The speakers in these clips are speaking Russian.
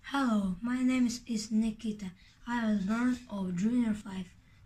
Hello, my name is Nikita. I was born on June 5,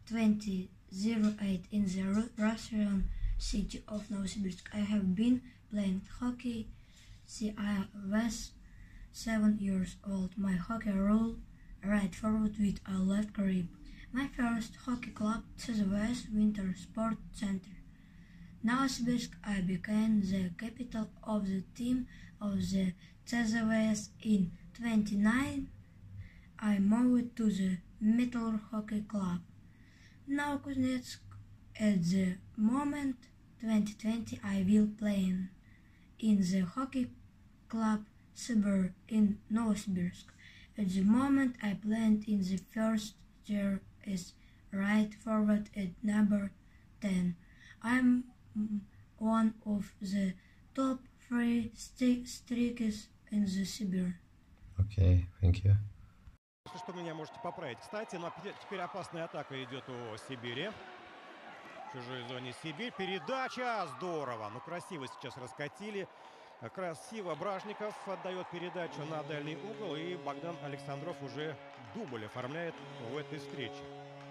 2008 in the Russian city of Novosibirsk. I have been playing hockey since I was 7 years old. My hockey role right forward with a left grip. My first hockey club TZVS Winter Sport Center. Novosibirsk I became the capital of the team of the TZVS in 29. I moved to the Metal Hockey Club. Now Kuznetsk at the moment 2020 I will play in the hockey club Sibir in Novosibirsk. At the moment I played in the first tier as right forward at number 10. I'm one of the top 3 strikers in the Sibir. Okay, thank you. Что меня можете поправить. Кстати, но теперь опасная атака идет у Сибири. В чужой зоне Сибирь. Передача. Здорово. Ну, красиво сейчас раскатили. Красиво Бражников отдает передачу на дальний угол. И Богдан Александров уже дубль оформляет в этой встрече.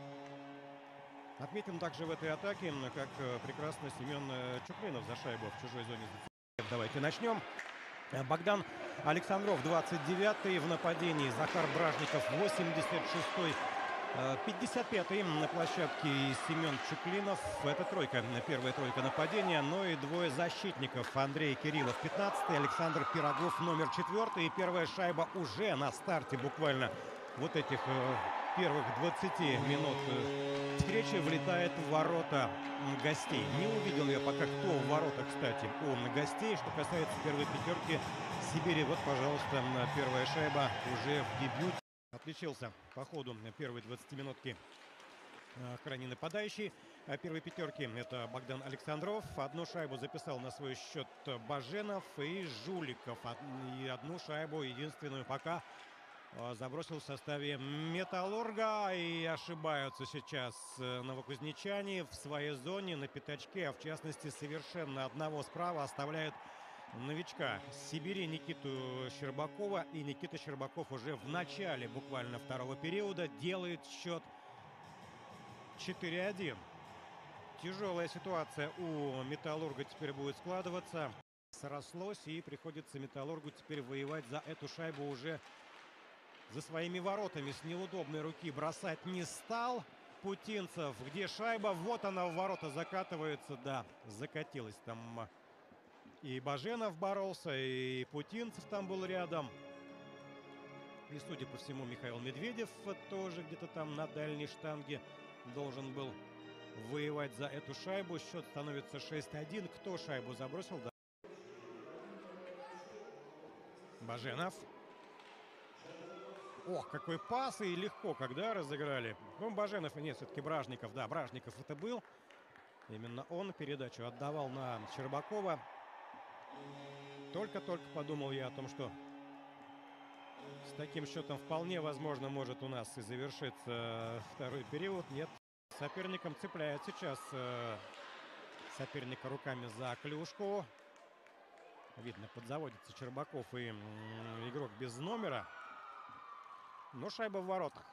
Отметим также в этой атаке, как прекрасно Семен Чуклинов за шайбу в чужой зоне. Давайте начнем. Богдан Александров 29-й в нападении, Захар Бражников 86-й, 55-й на площадке и Семен Чуклинов. Это тройка, первая тройка нападения, но и двое защитников. Андрей Кириллов 15-й, Александр Пирогов номер 4-й. И первая шайба уже на старте буквально вот этих первых 20 минут встречи влетает в ворота гостей. Не увидел я пока, кто в ворота, кстати, у гостей. Что касается первой пятерки Сибири, вот, пожалуйста, первая шайба уже в дебюте. Отличился по ходу первой 20-минутки крайне нападающий первой пятерки. Это Богдан Александров. Одну шайбу записал на свой счет Баженов и Жуликов. И одну шайбу, единственную пока, забросил в составе Металлурга. И ошибаются сейчас новокузнечане в своей зоне на пятачке. А в частности, совершенно одного справа оставляют новичка Сибири Никиту Щербакова. И Никита Щербаков уже в начале буквально второго периода делает счет 4-1. Тяжелая ситуация у Металлурга теперь будет складываться. Срослось, и приходится Металлургу теперь воевать за эту шайбу уже за своими воротами. С неудобной руки бросать не стал Путинцев. Где шайба? Вот она в ворота закатывается. Да, закатилась там. И Баженов боролся, и Путинцев там был рядом. И, судя по всему, Михаил Медведев тоже где-то там на дальней штанге должен был воевать за эту шайбу. Счет становится 6-1. Кто шайбу забросил? Да. Баженов. Ох, какой пас, и легко, когда разыграли. Ну, Баженов, нет, все-таки Бражников. Да, Бражников это был. Именно он передачу отдавал на Щербакова. Только-только подумал я о том, что с таким счетом вполне возможно может у нас и завершиться второй период. Нет, соперником цепляет сейчас соперника руками за клюшку. Видно, подзаводится Щербаков и игрок без номера. Но шайба в воротах.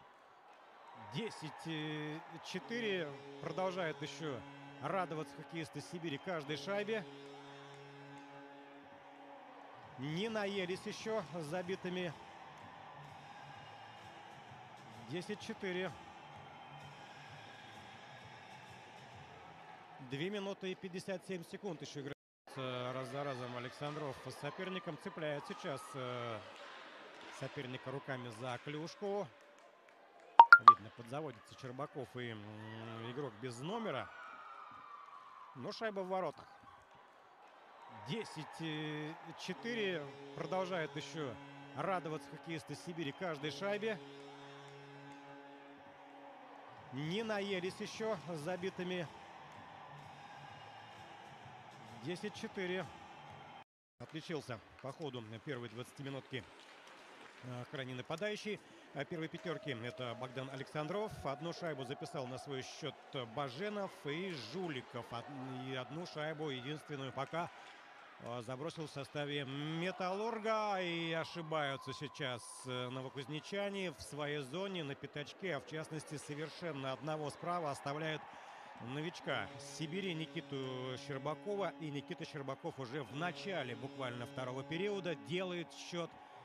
10-4. Продолжает еще радоваться хоккеисты Сибири каждой шайбе. Не наелись еще забитыми. 10-4. 2 минуты и 57 секунд еще играет раз за разом Александров с соперником. Цепляет сейчас соперника руками за клюшку. Видно, подзаводится Щербаков и игрок без номера. Но шайба в воротах. 10-4. Продолжает еще радоваться хоккеисты Сибири каждой шайбе. Не наелись еще забитыми. 10-4. Отличился по ходу первой 20-минутки крайне нападающий первой пятерки. Это Богдан Александров. Одну шайбу записал на свой счет Баженов и Жуликов. И одну шайбу, единственную пока, забросил в составе Металлурга. И ошибаются сейчас новокузнечане в своей зоне на пятачке. А в частности, совершенно одного справа оставляют новичка с Сибири Никиту Щербакова. И Никита Щербаков уже в начале буквально второго периода делает счет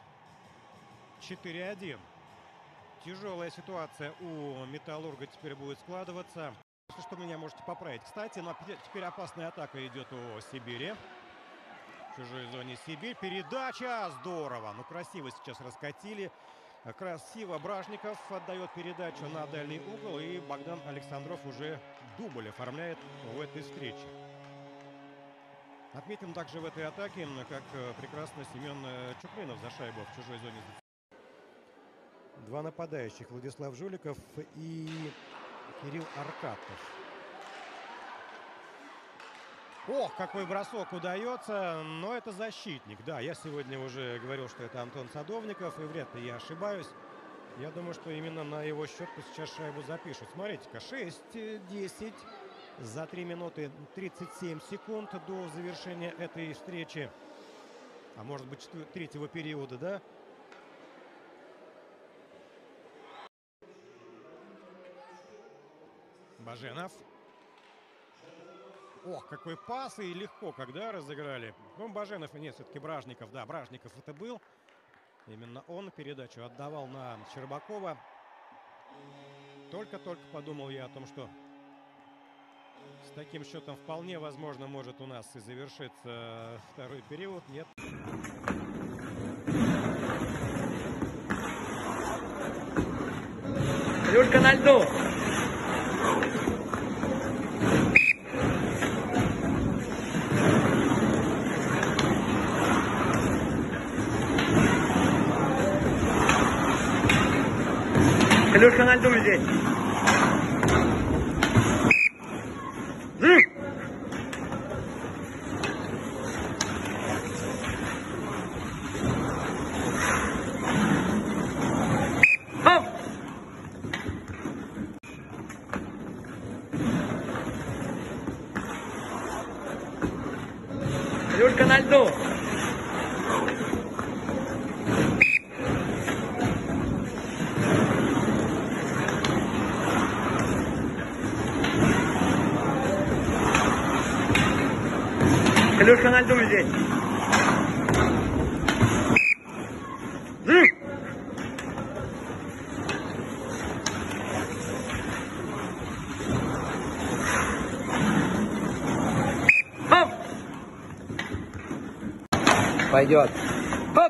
4-1. Тяжелая ситуация у Металлурга теперь будет складываться. Если что, меня можете поправить. Кстати, но теперь опасная атака идет у Сибири. В чужой зоне Сибирь. Передача. Здорово. Ну, красиво сейчас раскатили. Красиво Бражников отдает передачу на дальний угол. И Богдан Александров уже дубль оформляет в этой встрече. Отметим также в этой атаке, как прекрасно Семен Чукринов за шайбу в чужой зоне. Два нападающих. Владислав Жуликов и Кирилл Аркатов. Ох, какой бросок удается, но это защитник. Да, я сегодня уже говорил, что это Антон Садовников, и вряд ли я ошибаюсь. Я думаю, что именно на его счет сейчас шайбу запишут. Смотрите-ка, 6-10 за 3 минуты 37 секунд до завершения этой встречи. А может быть, третьего периода, да? Баженов. Ох, какой пас, и легко, когда разыграли. Ну, Баженов, и нет, все-таки Бражников. Да, Бражников это был. Именно он передачу отдавал на Щербакова. Только-только подумал я о том, что с таким счетом вполне возможно может у нас и завершиться второй период. Нет. Люшка на льду. Илюшка на льду здесь. Хоп! Илюшка на льду. Илюшка на льду здесь. Хоп! Пойдет. Хоп!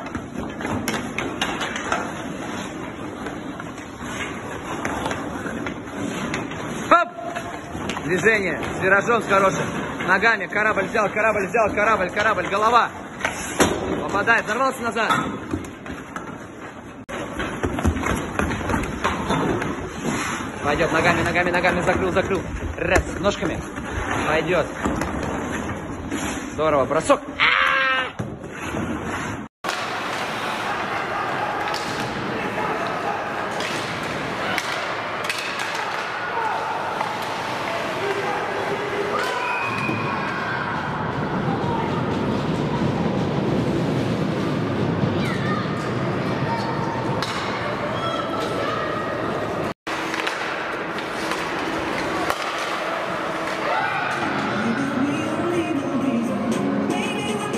Хоп! Движение с виражом с хорошим. Ногами корабль взял, корабль, голова. Попадает, взорвался назад. Пойдет ногами, закрыл. Раз, ножками. Пойдет. Здорово, бросок. Maybe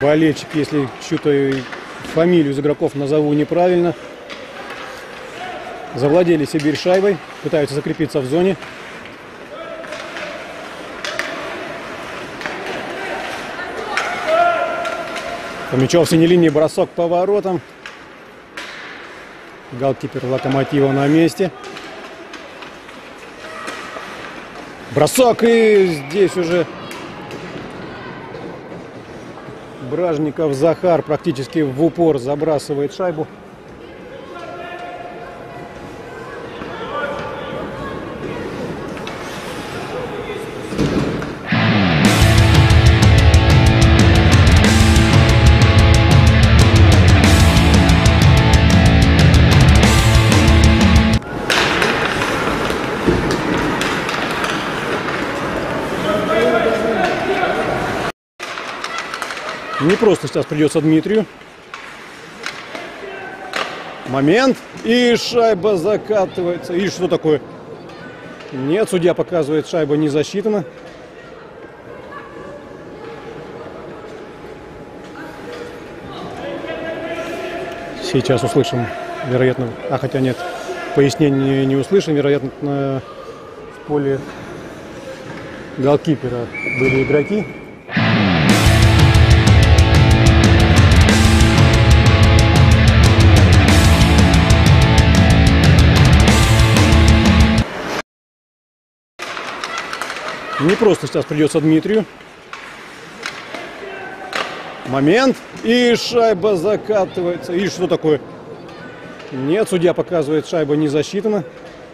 Болельщик, если чью-то фамилию из игроков назову неправильно. Завладели Сибирь шайбой, пытаются закрепиться в зоне. Помечев синей линии, бросок по воротам. Голкипер Локомотива на месте. Бросок, и здесь уже Бражников Захар практически в упор забрасывает шайбу. Не просто сейчас придется Дмитрию. Момент. И шайба закатывается. И что такое? Нет, судья показывает, шайба не засчитана. Сейчас услышим, вероятно, хотя нет, пояснений не услышим, вероятно, в поле голкипера были игроки. Не просто сейчас придется Дмитрию. Момент. И шайба закатывается. И что такое? Нет, судья показывает, шайба не засчитана.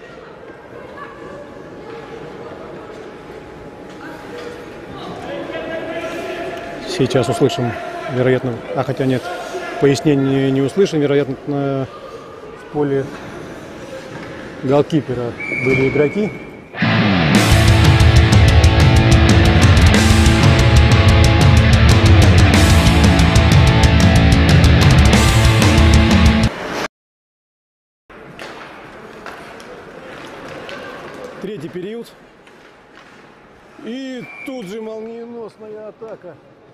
Сейчас услышим, вероятно, хотя нет, пояснений не услышим, вероятно, в поле голкипера были игроки. Третий период. И тут же молниеносная атака.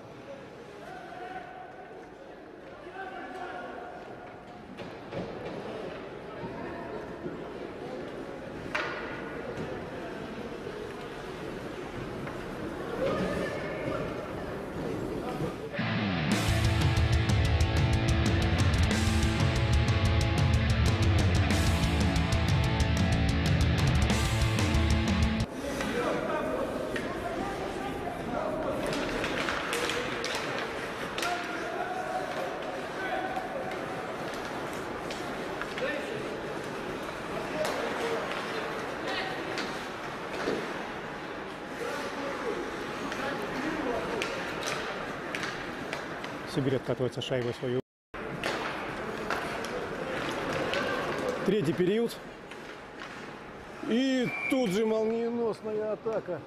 Сибирь откатывается шайбой свою. Третий период. И тут же молниеносная атака.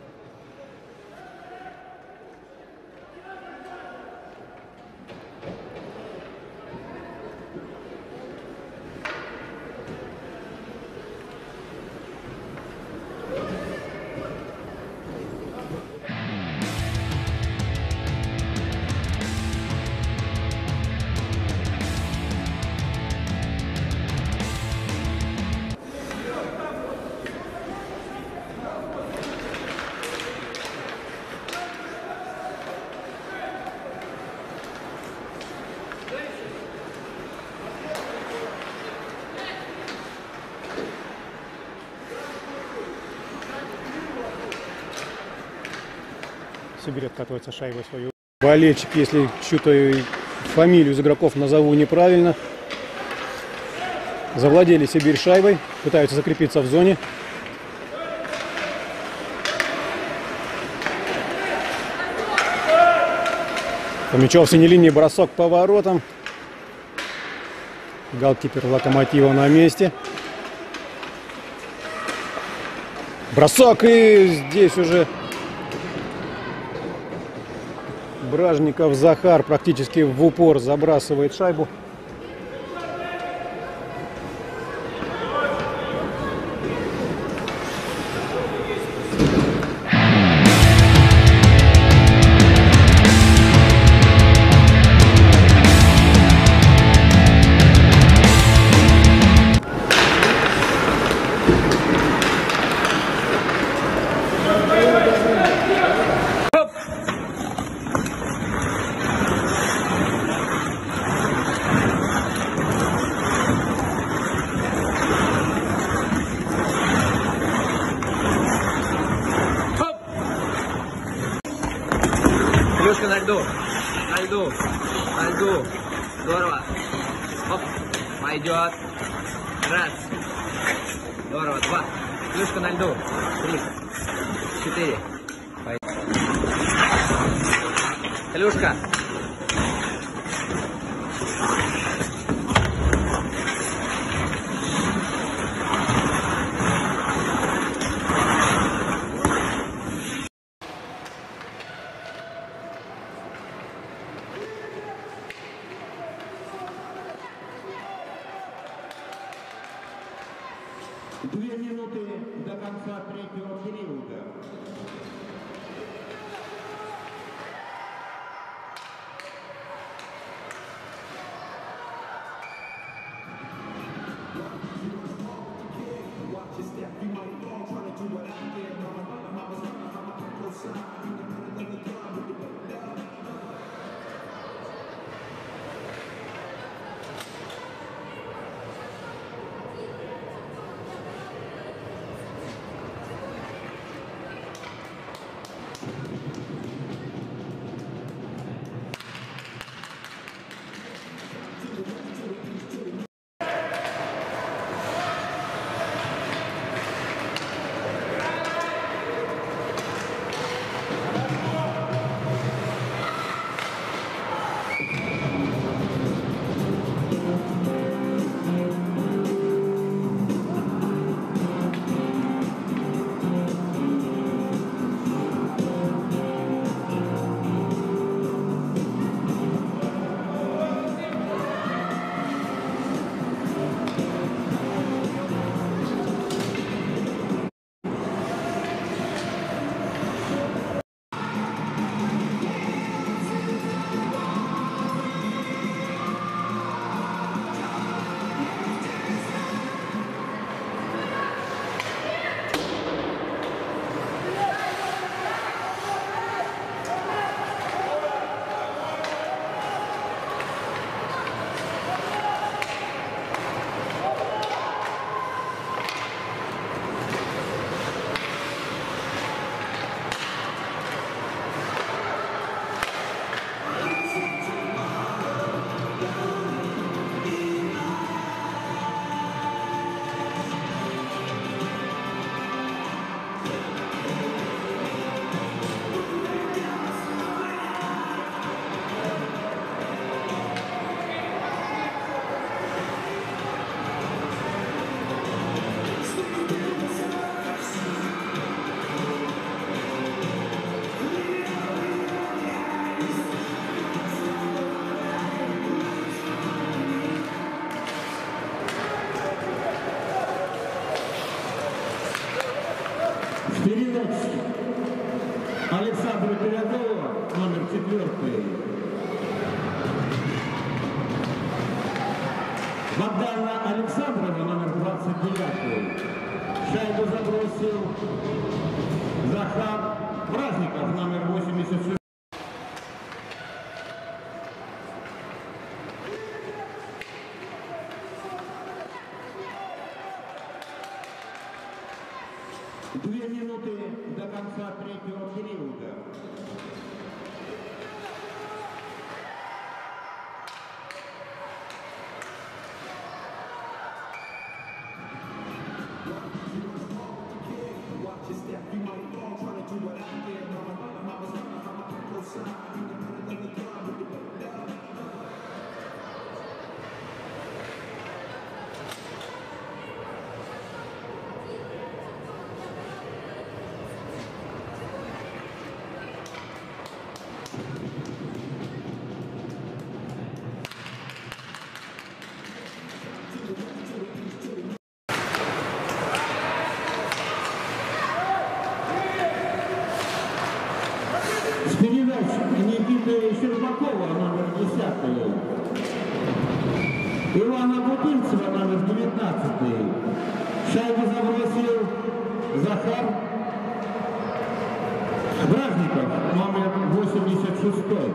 Сибирь откатывается шайбой свою. Болельщик, если чью-то фамилию из игроков назову неправильно. Завладели Сибирь шайбой, пытаются закрепиться в зоне. Помечев синей линии, бросок по воротам. Голкипер Локомотива на месте. Бросок, и здесь уже Бражников Захар практически в упор забрасывает шайбу. Илюшка на льду. На льду. На льду. Здорово. Оп. Пойдет. Раз. Здорово. Два. Илюшка на льду. 3. 4. Илюшка. Две минуты до конца третьего периода. Передача Александра Пирогова, номер 4. Богдана Александрова, номер 29. Шайбу забросил Захар Бражников, номер 86. Две минуты до конца третьего периода. С передач Никиты Щербакова, номер 10. Ивана Бутынцева, номер 19. Шайбу забросил Захар Бражников, номер 86.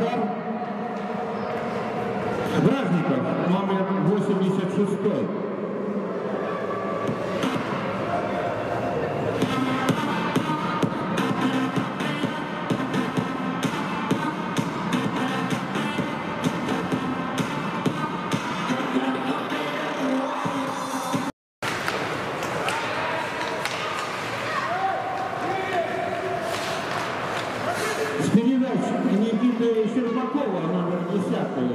Захар Бражников, номер 86. С передач Никиты Щербакова, номер 10.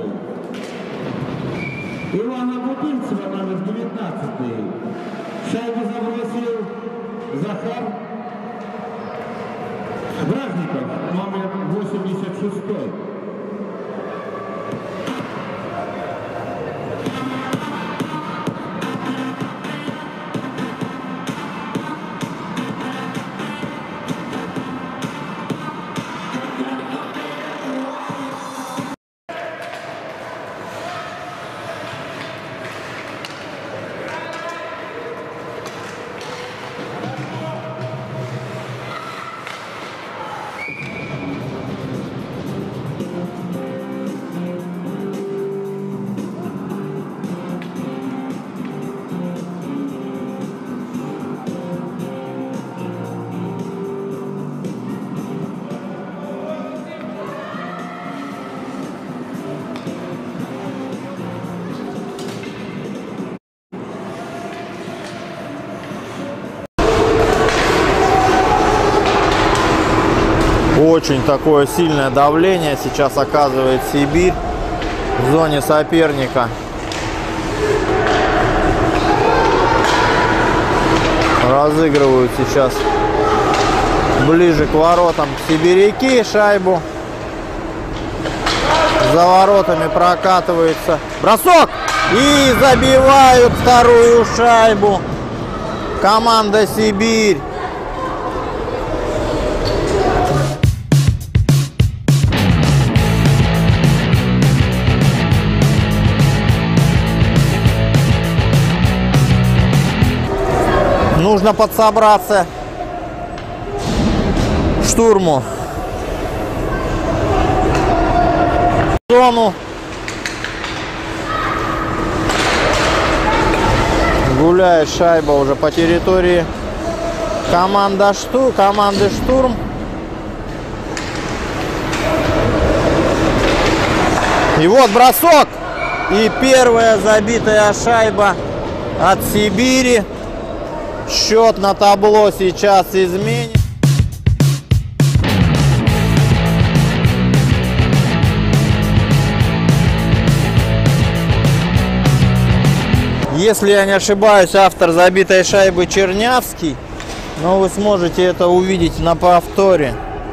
Ивана Бутынцева, номер 19. Шайбу забросил Захар Бражников, номер 86. Очень такое сильное давление сейчас оказывает Сибирь в зоне соперника. Разыгрывают сейчас ближе к воротам сибиряки шайбу. За воротами прокатывается бросок и забивают вторую шайбу команда Сибирь. Нужно подсобраться штурму. Зону. Гуляет шайба уже по территории команды штурм. И вот бросок. И первая забитая шайба от Сибири. Счет на табло сейчас изменит. Если я не ошибаюсь, автор забитой шайбы Чернявский. Но вы сможете это увидеть на повторе.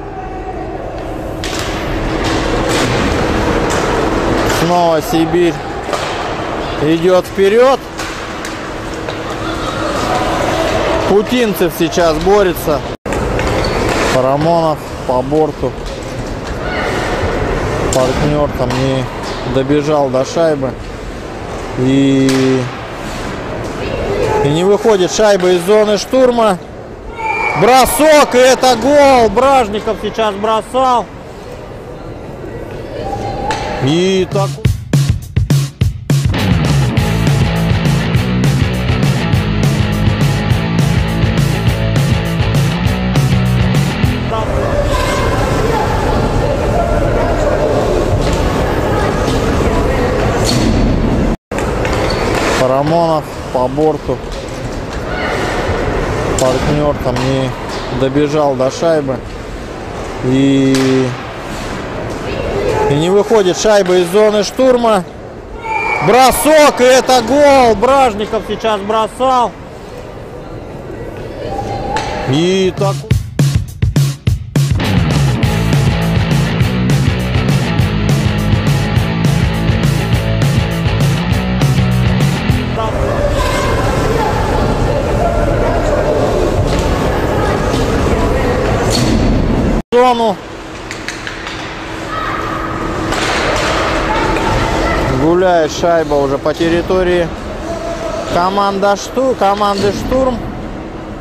Снова Сибирь идет вперед. Путинцев сейчас борется. Парамонов по борту. Партнер там не добежал до шайбы. И не выходит шайба из зоны штурма. Бросок, и это гол. Бражников сейчас бросал. И так... Парамонов по борту. Партнер там не добежал до шайбы. И не выходит шайба из зоны штурма. Бросок, и это гол. Бражников сейчас бросал. И так... Зону. Гуляет шайба уже по территории команды штурм.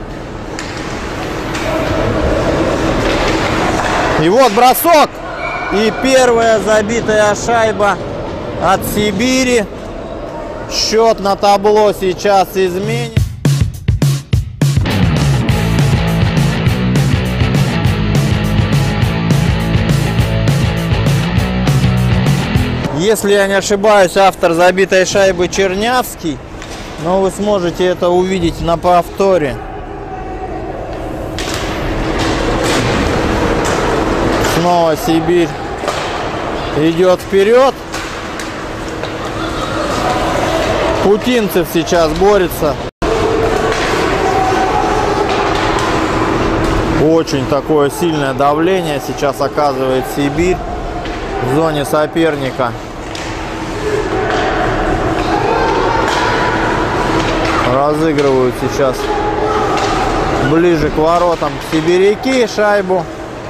И вот бросок. И первая забитая шайба от Сибири. Счет на табло сейчас изменит. Если я не ошибаюсь, автор забитой шайбы Чернявский. Но вы сможете это увидеть на повторе. Снова Сибирь идет вперед. Путинцев сейчас борется. Очень такое сильное давление сейчас оказывает Сибирь в зоне соперника. Разыгрывают сейчас ближе к воротам сибиряки шайбу.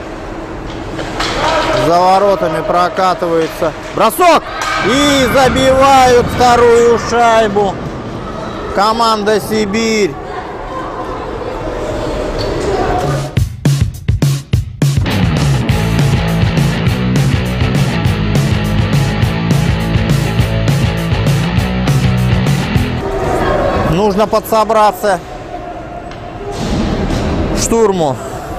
За воротами прокатывается бросок. И забивают вторую шайбу. Команда Сибирь. Нужно подсобраться к штурму.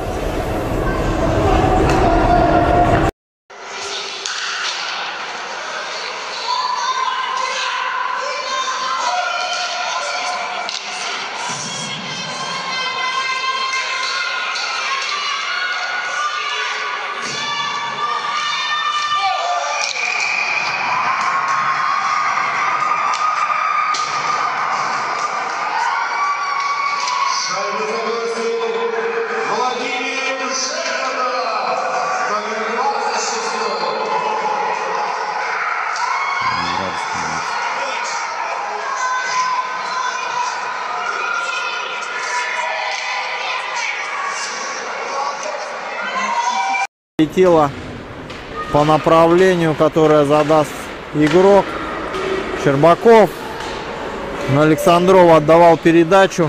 Летела по направлению, которое задаст игрок. Щербаков на Александрова отдавал передачу.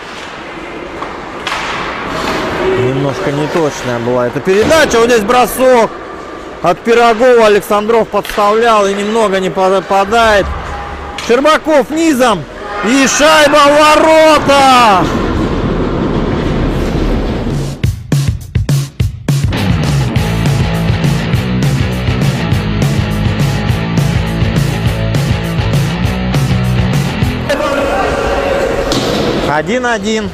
Немножко неточная была эта передача. Вот здесь бросок от Пирогова. Александров подставлял и немного не попадает. Щербаков низом. И шайба в ворота! Один-один.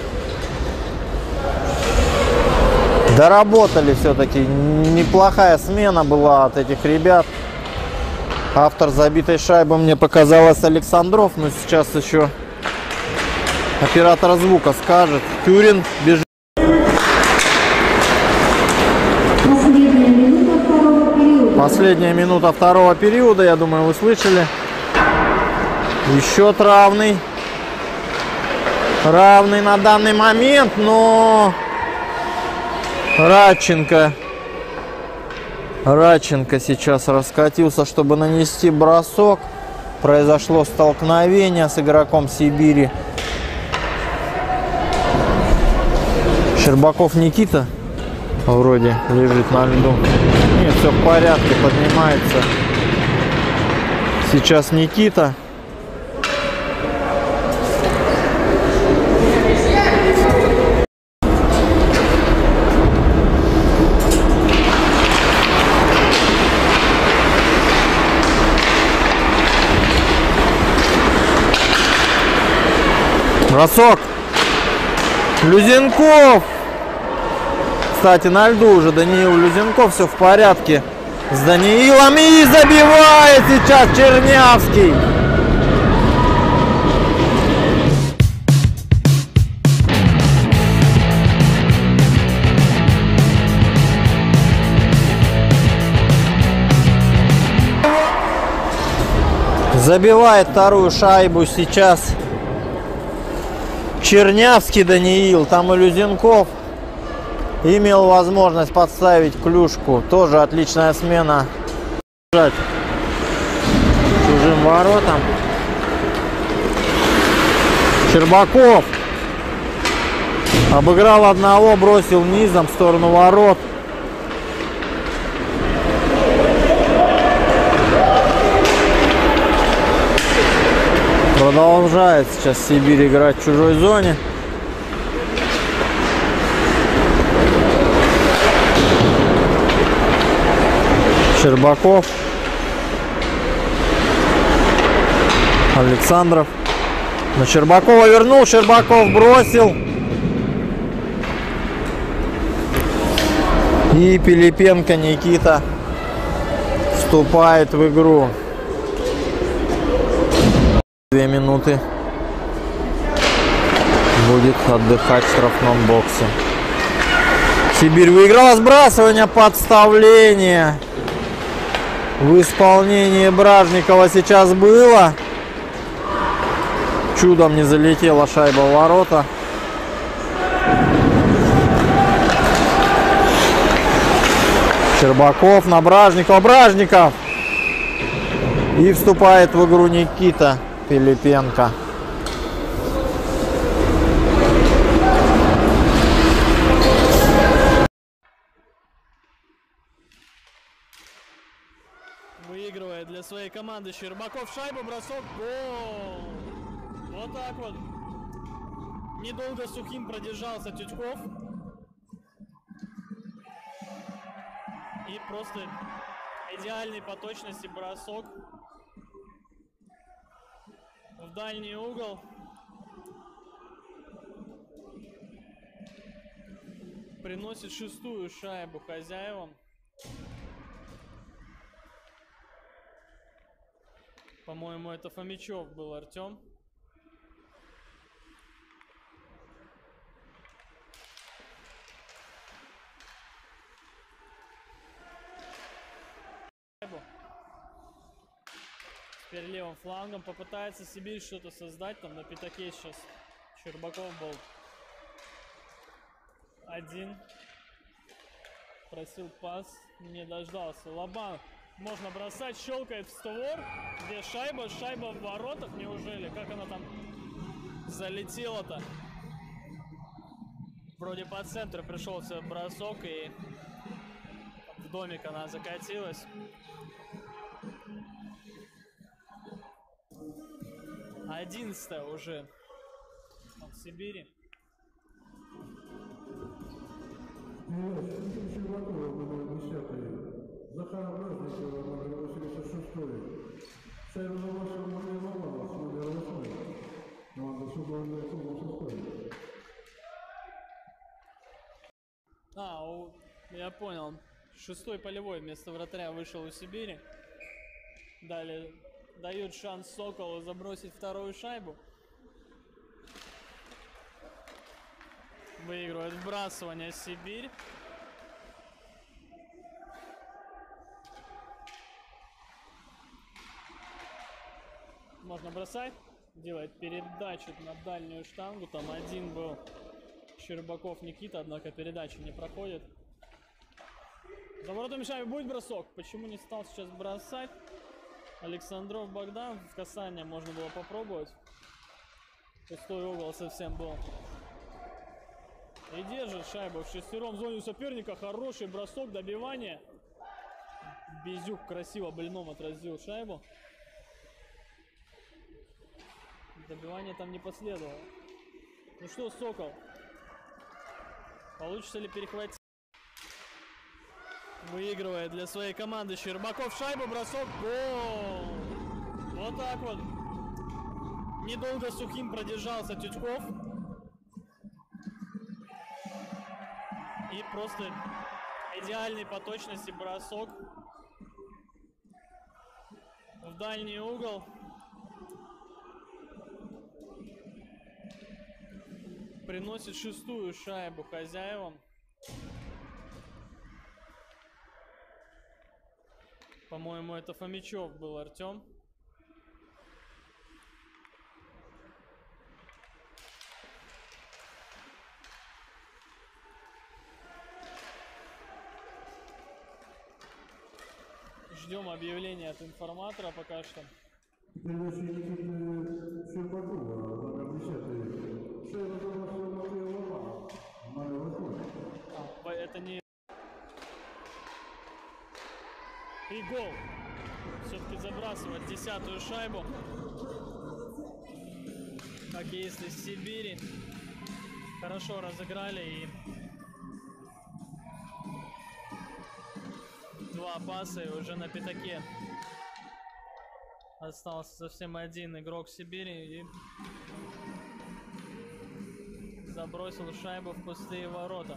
Доработали все-таки. Неплохая смена была от этих ребят. Автор забитой шайбы мне показалось Александров, но сейчас еще оператор звука скажет. Тюрин бежит. Последняя минута второго периода, я думаю, вы слышали. И счет равный. Равный на данный момент, но Радченко сейчас раскатился, чтобы нанести бросок. Произошло столкновение с игроком Сибири. Щербаков Никита вроде лежит на льду. Нет, все в порядке, поднимается. Сейчас Никита. Бросок. Люзенков. Кстати, на льду уже Даниил Люзенков. Все в порядке с Даниилом. И забивает сейчас Чернявский. Забивает вторую шайбу сейчас Чернявский Даниил. Там и Люзенков имел возможность подставить клюшку. Тоже отличная смена. Чужим воротам. Щербаков обыграл одного, бросил низом в сторону ворот. Продолжает сейчас Сибирь играть в чужой зоне. Щербаков. Александров. На Щербакова вернул. Щербаков бросил. И Пилипенко Никита вступает в игру. 2 минуты будет отдыхать в штрафном боксе. Сибирь выиграла. Сбрасывание, подставление в исполнении Бражникова сейчас было. Чудом не залетела шайба в ворота. Щербаков на Бражникова. Бражников. И вступает в игру Никита Пилипенко. Выигрывает для своей команды Щербаков шайбу, бросок, гол! Вот так вот. Недолго сухим продержался Тютьков. И просто идеальный по точности бросок в дальний угол. Приносит 6-ю шайбу хозяевам. По-моему, это Фомичев был, Артем. Теперь левым флангом попытается Сибирь что-то создать. Там на пятаке сейчас Щербаков был один. Просил пас, не дождался. Лобан. Можно бросать, щелкает в створ. Где шайба? Шайба в воротах, неужели? Как она там залетела-то? Вроде по центру пришелся бросок, и в домик она закатилась. 11-я уже от Сибири. Захар Бражников, номер 86. Шайба за вашим номером номер 8. Команда Судовая 86. Я понял. 6-й полевой вместо вратаря вышел у Сибири. Далее дают шанс Соколу забросить 2-ю шайбу. Выигрывает вбрасывание Сибирь. Можно бросать. Делает передачу на дальнюю штангу. Там один был Щербаков Никита, однако передача не проходит. За воротами шайбы будет бросок. Почему не стал сейчас бросать? Александров Богдан. В касание можно было попробовать. Пустой угол совсем был. И держит шайбу в шестером в зоне соперника. Хороший бросок, добивание. Безюк красиво блином отразил шайбу. Добивание там не последовало. Ну что, Сокол? Получится ли перехватить? Выигрывает для своей команды Щербаков шайбу, бросок, гол! Вот так вот. Недолго сухим продержался Тютьков. И просто идеальный по точности бросок в дальний угол. Приносит 6-ю шайбу хозяевам. По-моему, это Фомичев был, Артем. Ждем объявления от информатора пока что. Это не... И гол. Все-таки забрасывает 10-ю шайбу. хоккеисты из Сибири хорошо разыграли и 2 паса, и уже на пятаке остался совсем один игрок Сибири и забросил шайбу в пустые ворота.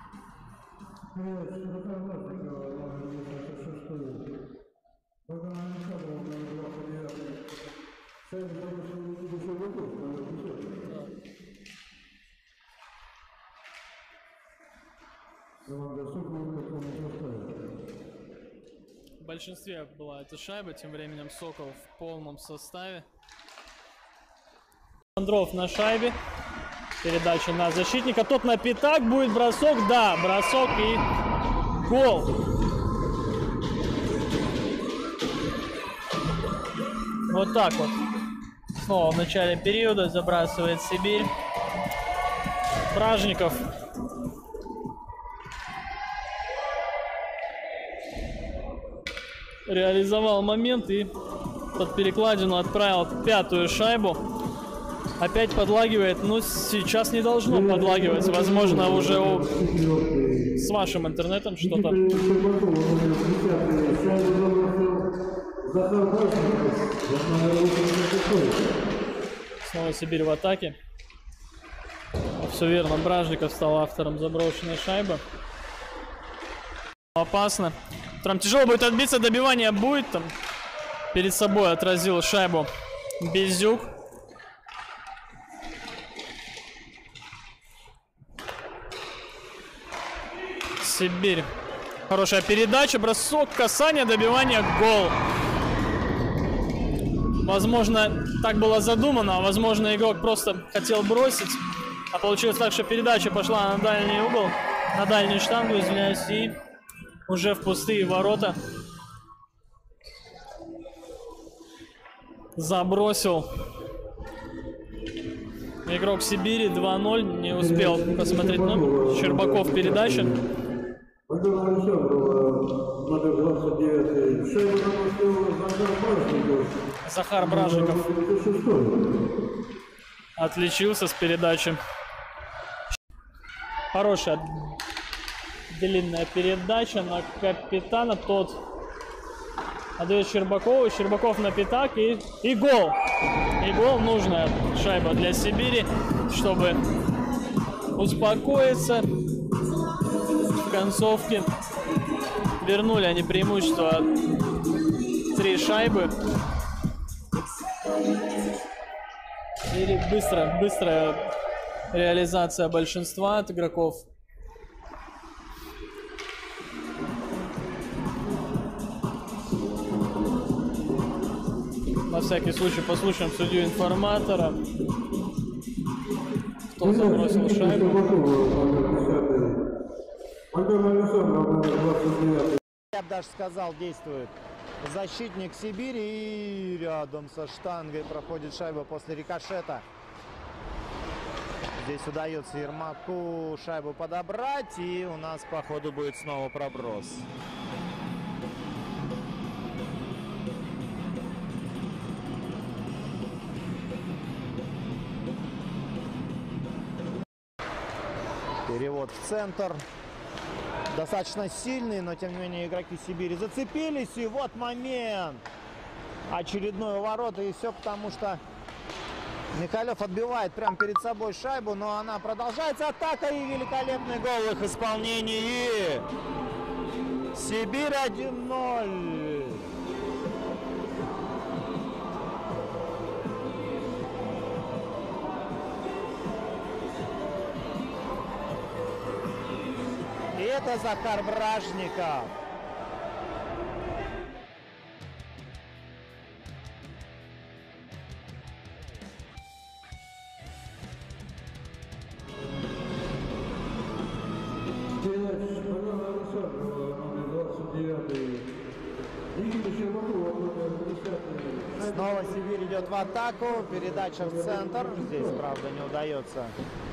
В большинстве была эта шайба, тем временем Сокол в полном составе. Александров на шайбе. Передача на защитника. Тот на пятак. Будет бросок. Да, бросок и гол. Вот так вот. Снова в начале периода забрасывает Сибирь. Бражников. Реализовал момент и под перекладину отправил 5-ю шайбу. Опять подлагивает, но сейчас не должно подлагивать. Возможно, уже с вашим интернетом что-то. Снова Сибирь в атаке. Все верно, Бражников стал автором заброшенной шайбы. Опасно. Там тяжело будет отбиться, добивание будет. Там перед собой отразил шайбу Безюк. Сибирь. Хорошая передача, бросок, касание, добивание, гол. Возможно, так было задумано, а возможно, игрок просто хотел бросить. А получилось так, что передача пошла на дальний угол, на дальнюю штангу, извиняюсь, и уже в пустые ворота забросил игрок Сибири. 2-0, не успел посмотреть, но Щербаков передача. Захар Бражников отличился с передачи. Хорошая длинная передача на капитана. Тот отдает Щербакову. Щербаков на пятак и гол. И гол. Нужная шайба для Сибири, чтобы успокоиться. В концовке вернули они преимущество 3 шайбы. Или быстрая реализация большинства от игроков. На всякий случай послушаем судью-информатора. Кто забросил шайбу? Я бы даже сказал, действует защитник Сибири, и рядом со штангой проходит шайба после рикошета. Здесь удается Ермаку шайбу подобрать, и у нас по ходу будет снова проброс. Перевод в центр. Достаточно сильный, но тем не менее игроки Сибири зацепились. И вот момент. Очередной уворот. И все потому, что Михалев отбивает прямо перед собой шайбу. Но она продолжается. Атака и великолепный гол в их исполнении. Сибирь 1-0. Это Захар Бражников. Снова Сибирь идет в атаку. Передача в центр. Здесь, правда, не удается.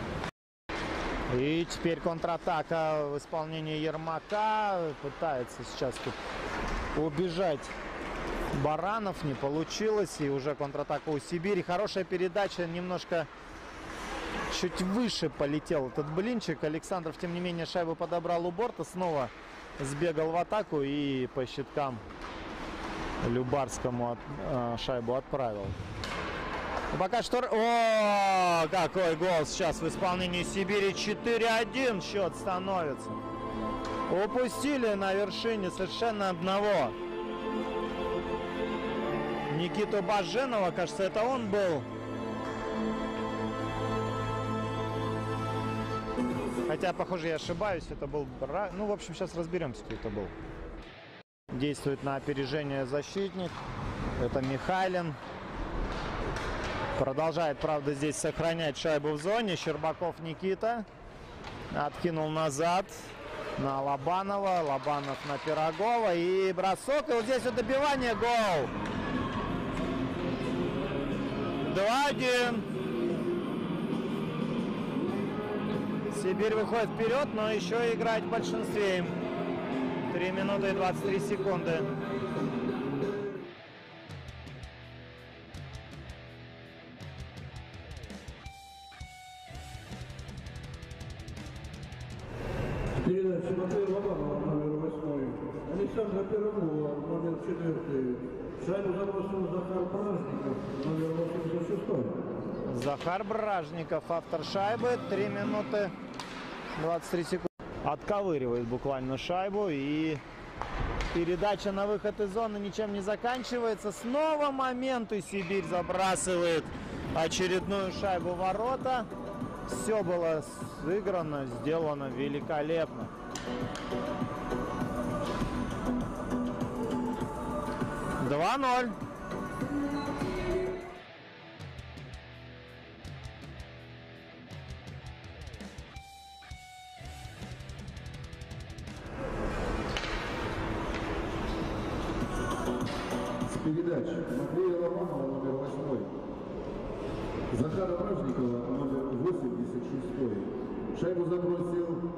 И теперь контратака в исполнении Ермака. Пытается сейчас тут убежать Баранов, не получилось. И уже контратака у Сибири. Хорошая передача, немножко чуть выше полетел этот блинчик. Александров, тем не менее, шайбу подобрал у борта. Снова сбегал в атаку и по щиткам Любарскому шайбу отправил. Пока что... О, какой гол сейчас в исполнении Сибири. 4-1 счет становится. Упустили на вершине совершенно одного. Никиту Баженова, кажется, это он был. Хотя, похоже, я ошибаюсь, это был... Ну, в общем, сейчас разберемся, кто это был. Действует на опережение защитник. Это Михайлин. Продолжает, правда, здесь сохранять шайбу в зоне. Щербаков Никита. Откинул назад на Лобанова. Лобанов на Пирогова. И бросок. И вот здесь вот добивание. Гол. 2-1. Сибирь выходит вперед, но еще играть в большинстве. 3 минуты и 23 секунды. Передача Матвея Лобанова, номер 8. Александра Пирогова, номер 4. Шайбу забросил Захар Бражников, номер 86. Захар Бражников, автор шайбы. 3 минуты 23 секунды. Отковыривает буквально шайбу. И передача на выход из зоны ничем не заканчивается. Снова момент, и Сибирь забрасывает очередную шайбу в ворота. Все было сыграно, сделано великолепно. «2-0». Передача Матвея Лобанова, номер 8. Захара Бражникова, номер 86. Шайбу забросил.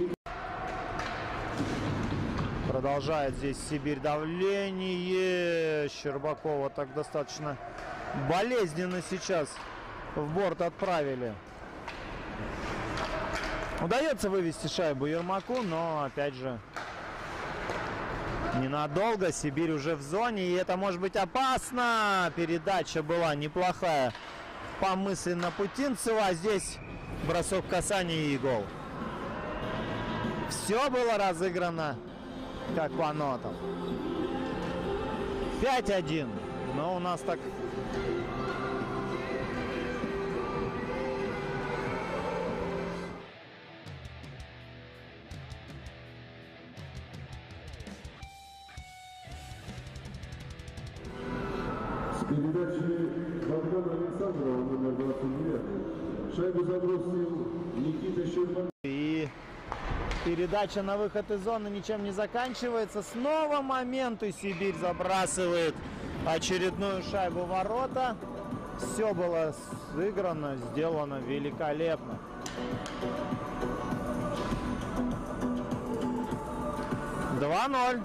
Продолжает здесь Сибирь давление. Щербакова так достаточно болезненно сейчас в борт отправили. Удается вывести шайбу Ермаку, но опять же ненадолго. Сибирь уже в зоне, и это может быть опасно. Передача была неплохая по мысли на Путинцева. А здесь бросок касания и гол. Все было разыграно как по нотам. 5-1. Но у нас так... Передачи Богдана Александрова, номер 29. Шайбу забросил Никита Щербаков. И передача на выход из зоны ничем не заканчивается. Снова момент, и Сибирь забрасывает очередную шайбу в ворота. Все было сыграно, сделано великолепно. «2-0».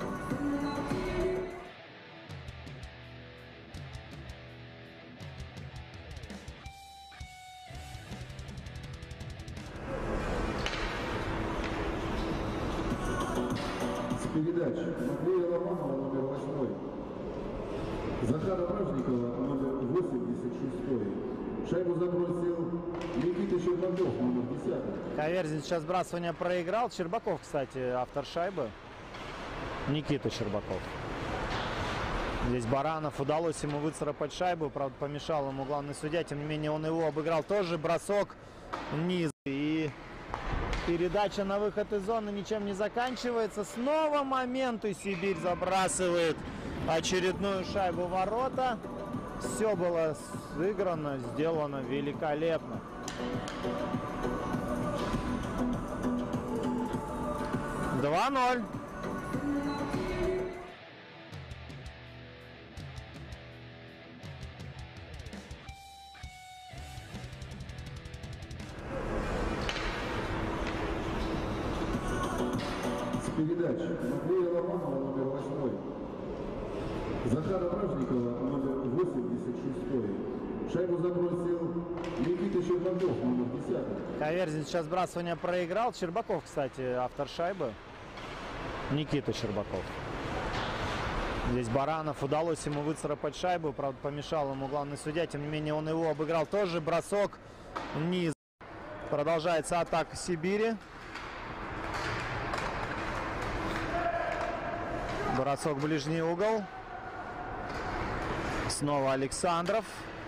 Передача Матвея Лобанова, номер 8. Захара Бражникова, номер 86. Шайбу забросил Никита Щербаков, номер 10. Каверзин сейчас сбрасывание проиграл. Щербаков, кстати, автор шайбы. Никита Щербаков. Здесь Баранов, удалось ему выцарапать шайбу. Правда, помешал ему главный судья. Тем не менее, он его обыграл. Тоже бросок вниз. И передача на выход из зоны ничем не заканчивается. Снова момент, и Сибирь забрасывает очередную шайбу в ворота. Все было сыграно, сделано великолепно. «2-0». Передача Матвея Лобанова, номер 8. Захара Бражникова, номер 86. Шайбу забросил Никита Щербаков, номер 10. Каверзин сейчас сбрасывание проиграл. Щербаков, кстати, автор шайбы. Никита Щербаков. Здесь Баранов, удалось ему выцарапать шайбу, правда помешал ему главный судья, тем не менее он его обыграл. Тоже бросок вниз. Продолжается атака Сибири. Бросок в ближний угол. Снова Александров.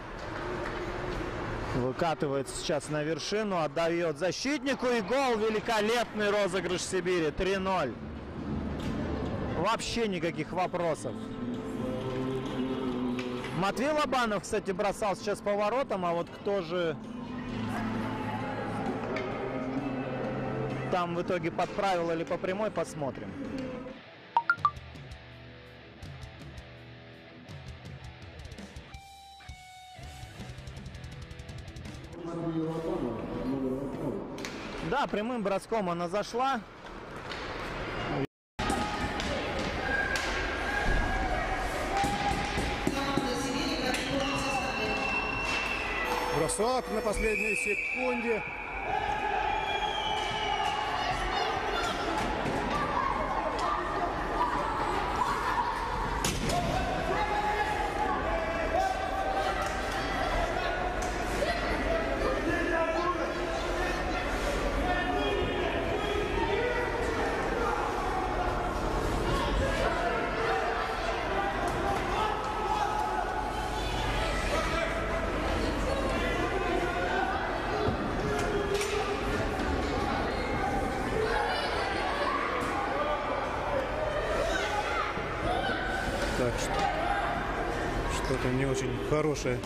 Выкатывается сейчас на вершину, отдает защитнику и гол. Великолепный розыгрыш Сибири. 3-0. Вообще никаких вопросов. Матвей Лобанов, кстати, бросал сейчас по воротам, а вот кто же там в итоге подправил или по прямой, посмотрим. Да, прямым броском она зашла. Бросок на последней секунде. Так что-то не очень хорошее.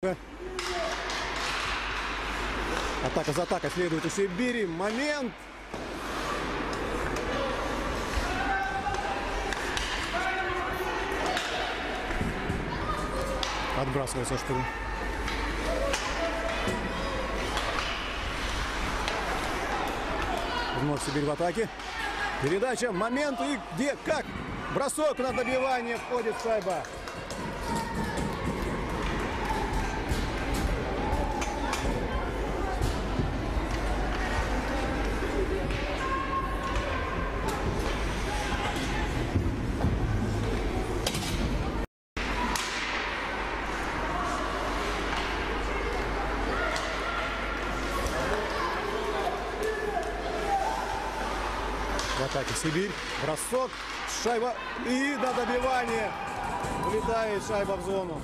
Атака за атакой следует у Сибири. Момент. Отбрасывается штурм. Вновь Сибирь в атаке. Передача, момент и где, как? Бросок на добивание, входит шайба. В атаке Сибирь. Бросок. Шайба. И на добивание. Улетает шайба в зону.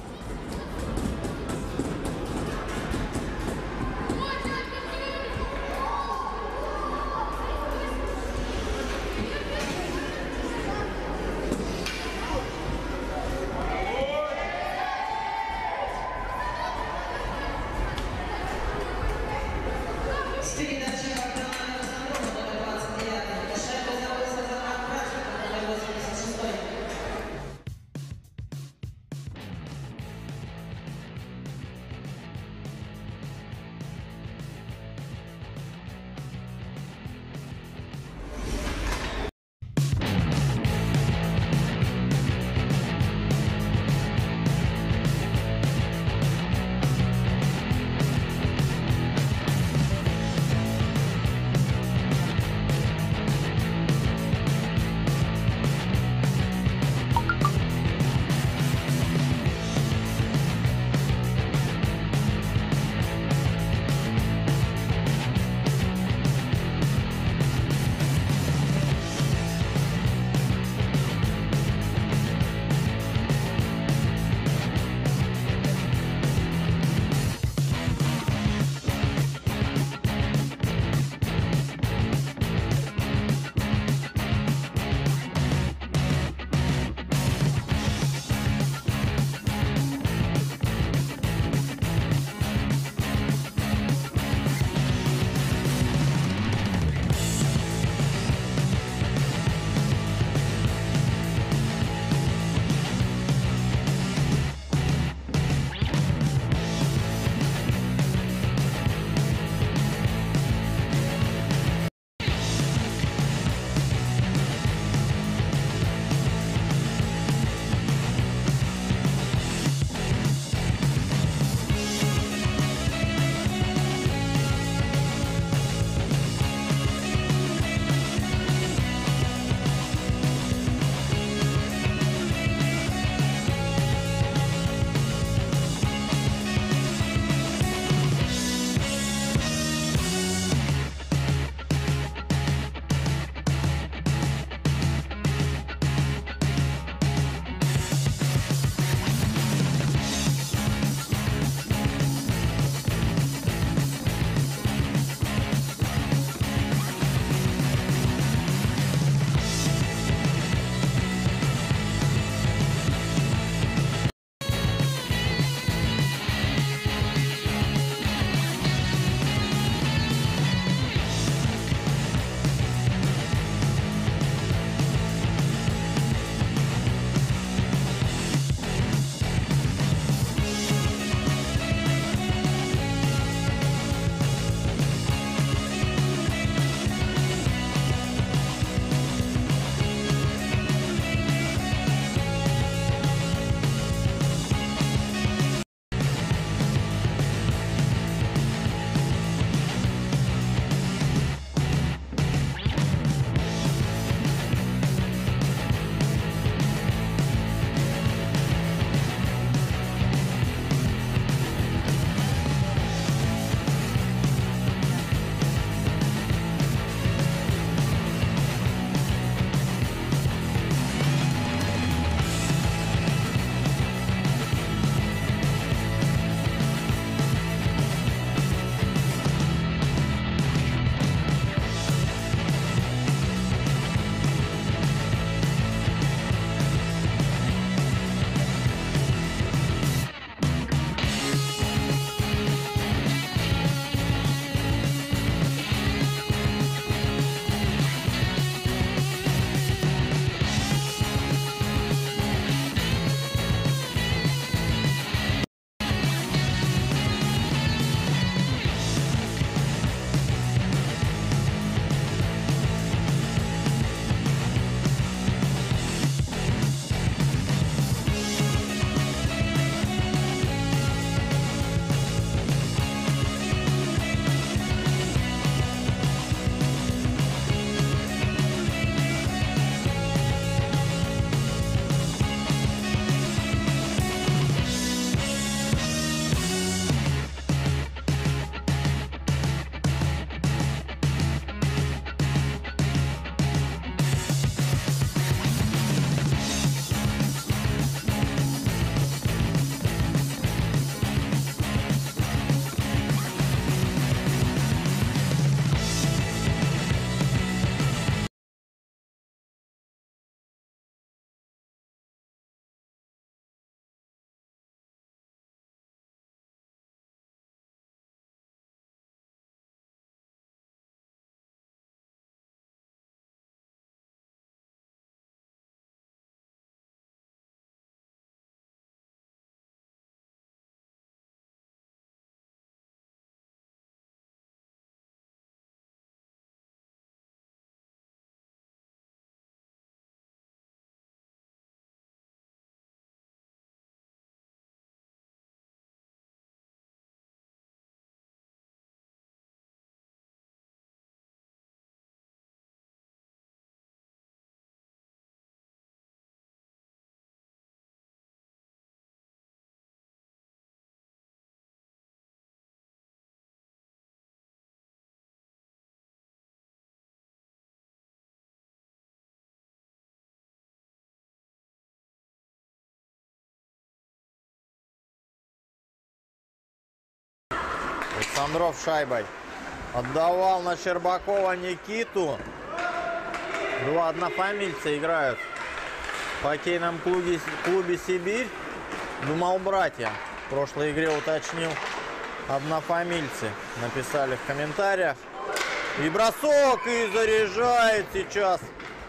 Александров шайбой отдавал на Щербакова Никиту. Два однофамильца играют в хоккейном клубе «Сибирь». Думал, братья. В прошлой игре уточнил, однофамильцы. Написали в комментариях. И бросок, и заряжает сейчас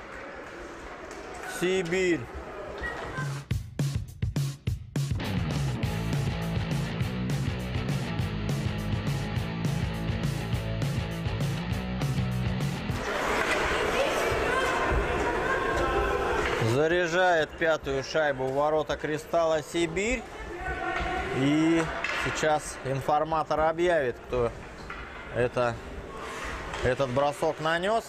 Сибирь. Заряжает пятую шайбу в ворота «Кристалла» Сибирь. И сейчас информатор объявит, кто этот бросок нанес.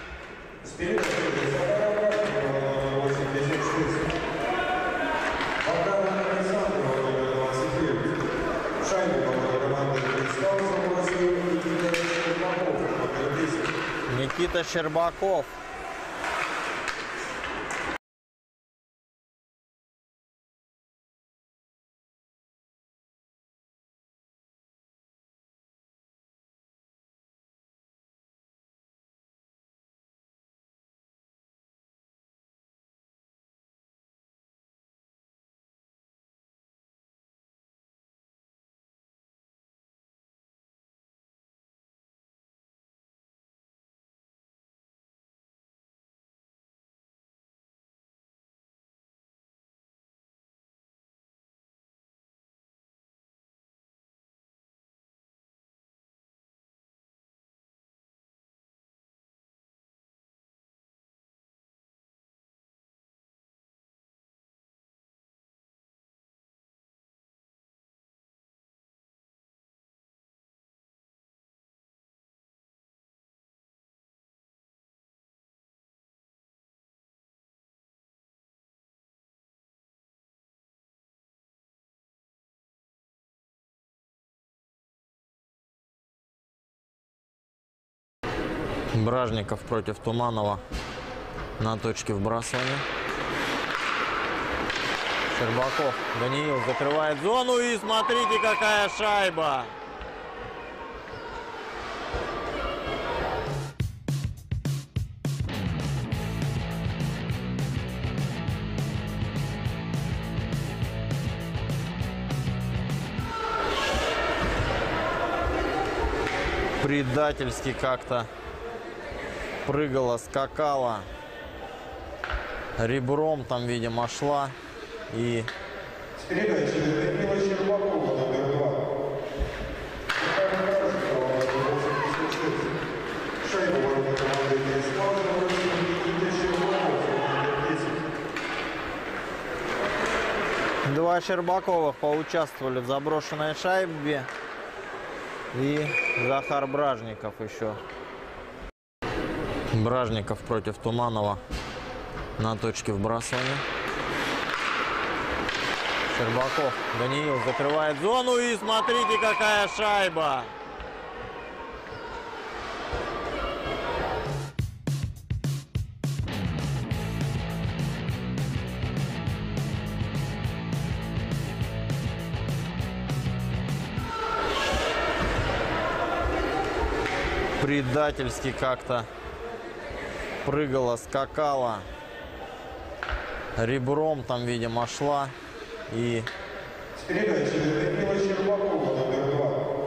Никита Щербаков. Бражников против Туманова на точке вбрасывания. Щербаков, Даниил закрывает зону, и смотрите, какая шайба! Предательски как-то прыгала, скакала, ребром там, видимо, шла. И Передача Данила Щербакова, номер 2. Шайбу ворота команды «Кристалл» Никита Щербаков, номер 10. два Щербаковых поучаствовали в заброшенной шайбе. И Захар Бражников еще. Бражников против Туманова на точке вбрасывания. Щербаков, Даниил закрывает зону, и смотрите, какая шайба! Предательски как-то прыгала, скакала, ребром там, видимо, шла. И Передача Данила Щербакова, номер 2.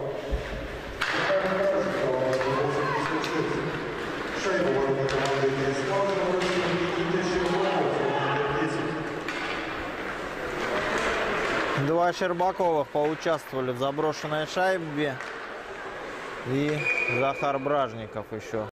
Шайбу ворота команды «Кристалл» Никита Щербаков, номер 10. два Щербаковых поучаствовали в заброшенной шайбе. И Захар Бражников еще.